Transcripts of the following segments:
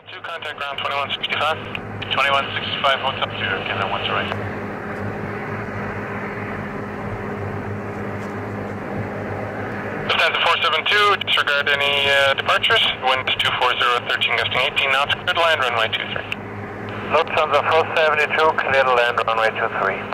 2, contact ground 2165. 2165, Hotel 2, okay, that one's right. Lufthansa 472, disregard any departures. Wind 240, 13 gusting 18 knots, clear to land, runway 23. Lufthansa 472, clear to land, runway 23.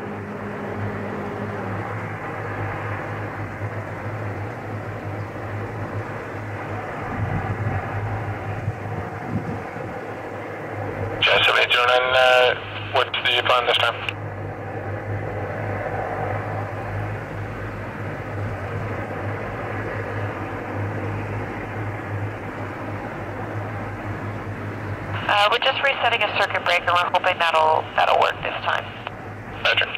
Jazz 7809, what's the plan this time? We're just resetting a circuit breaker. We're hoping that'll work this time. Roger.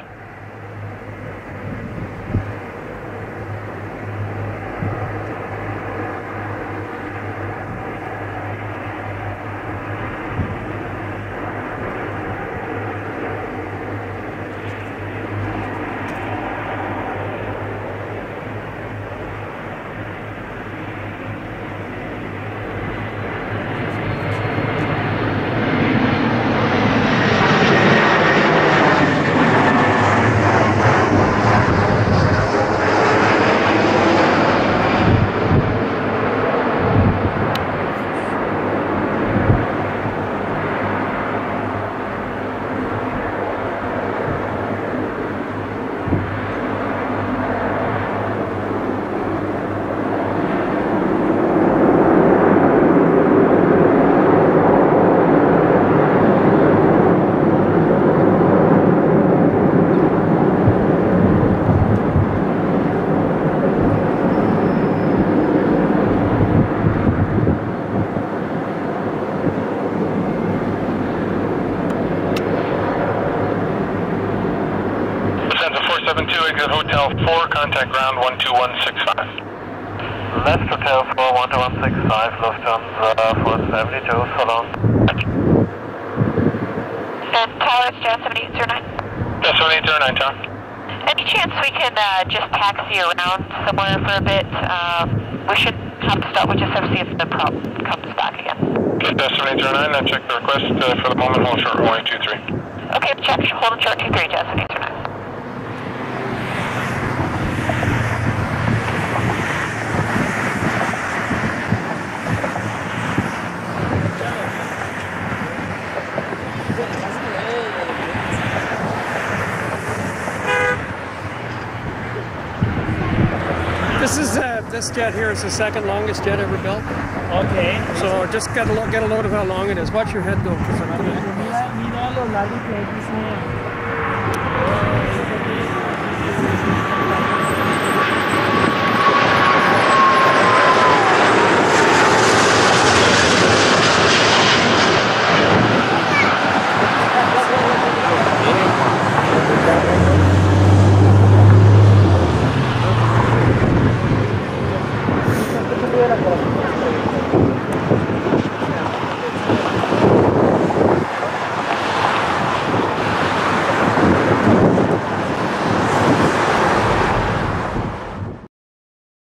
Exit Hotel 4, contact ground 12165. Left Hotel 4, 12165, Lufthansa 472, so long. And Tower, it's Jazz 7809. Jazz 7809, Tower. Any chance we can just taxi around somewhere for a bit? We should have to stop. We just have to see if the problem comes back again. Okay, Jazz 7809, I check the request. For the moment, hold short runway 23. Okay, check. Hold short 23, Jazz 7809. This jet here is the second longest jet ever built. Okay. So just get a load of how long it is. Watch your head though, because I'm gonna... Mira lo largo que es.